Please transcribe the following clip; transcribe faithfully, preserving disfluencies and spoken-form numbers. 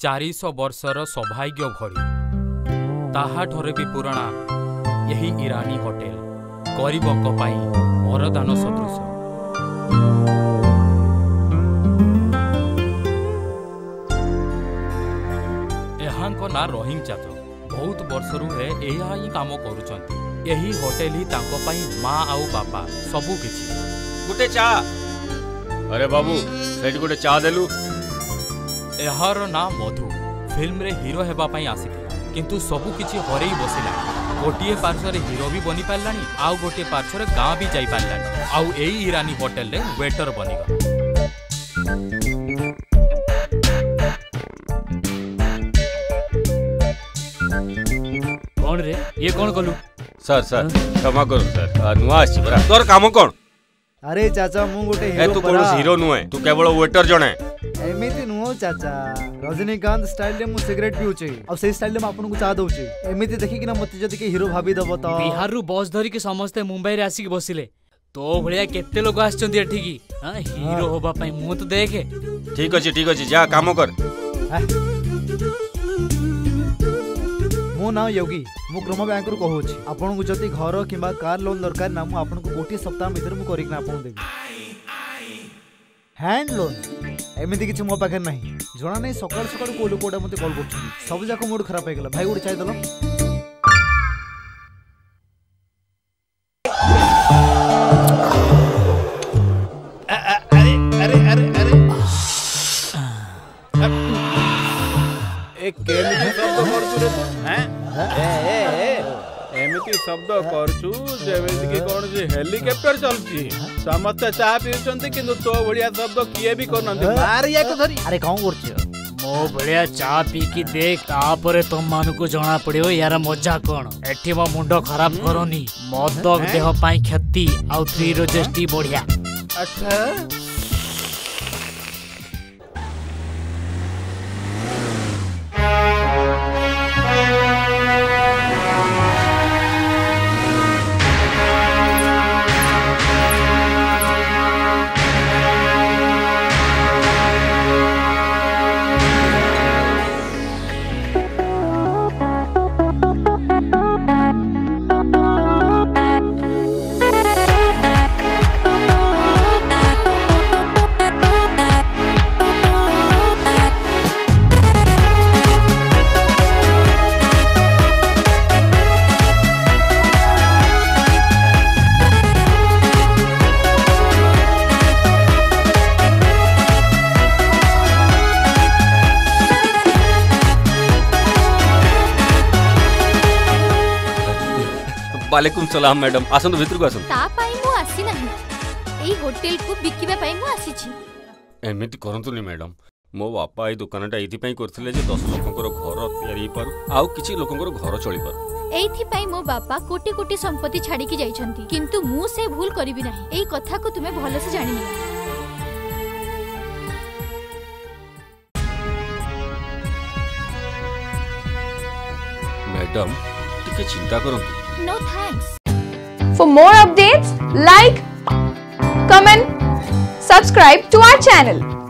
चारिश वर्षर सौभाग्य भरी ताहाठरे भी पुराणा यही ईरानी होटेल गरीबों पाई वरदान सदृश। यहाँ ना रहीम चाचा बहुत वर्षरू यह ही काम करुचंती। यही होटेल ही तांको पाई माँ आउ बापा सबू किछि। गुटे चा अरे बाबू सेठ गुटे चा देलु। एहार ना मधु फिल्म रे हीरो हेबा पाई आसीथिला किंतु सबू किछि हरई बसिला। गोटे पार्श्वर हीरो भी बनी पारलानी आउ गोटे पार्श्वर गाँ भी जाई पारलानी आउ एई ईरानी होटेल रे वेटर बनिगला। कौन रे ये कौन कलु? सर सर क्षमा करू सर नुआ आछि बरा। तोर काम कोन? अरे चाचा मु गोटे हीरो। ए तू कोन हीरो नुए तू केवल वेटर जणे। एमिति नुओ चाचा रजनीकांत स्टाइल रे मु सिगरेट पिउचे और से स्टाइल में आपन को चा दउचे। एमिति देखि कि ना मते जदी के हीरो भाबी दबो त बिहार रु बस धरी के समस्त मुंबई रे आसी के बसिले तो भलिया केते लोग आछचंदी एठी की हां हीरो होबा पई मु तो देखे। ठीक अछि ठीक अछि जा काम कर। मो ना योगी मु क्रम बैंक रु कहूची आपन को जति घर किबा कार लोन दरकार ना मु आपन को गोटी सप्ताह भीतर मु करिक ना आपन देबी हैंड लोन। एमिति किछि मो पाखे नाही जणा नै सकाळ सकाळ को लोकोडा मते कॉल करछी सब जाको मूड खराब हे गेला भाई गोटे चाय दलो। अरे अरे अरे अरे एक केमिति शब्द करछु रे हैं ए ए एमिति शब्द करछु जेमिति कि कोन जे हेलीकॉप्टर चलची समस्त चाह पिउचंती किंतु तो बढ़िया शब्द किए भी करनंती मारिया को धरी। अरे कौन करछ मो बढ़िया चा पी की देख तापरे तुम मान को जना पड़ियो यार मजा कोन। एठी मो मुंडो खराब करनी मद देह पाई क्षति आउ थ्री रोजेस्टी बढ़िया। अच्छा वालेकुम सलाम मैडम आसंतु भितर को आसंतु। ता पाई मु आसी नाही एई होटल को बिकिबे पाई मु आसी छी। एमिति करंतु नी मैडम मो बापा ए दुकानटा एथि पई करथिले जे दस लोकंकर घर तयारी पारु आउ किछि लोकंकर घर चली पारु। एथि पई मो बापा कोटी कोटी संपत्ति छाडी की जाइछंती किंतु मु से भूल करबी नाही। एई कथा को तुमे भलो से जानि नि। मैडम टिके चिंता करंतु। No thanks. For more updates, like, comment, subscribe to our channel.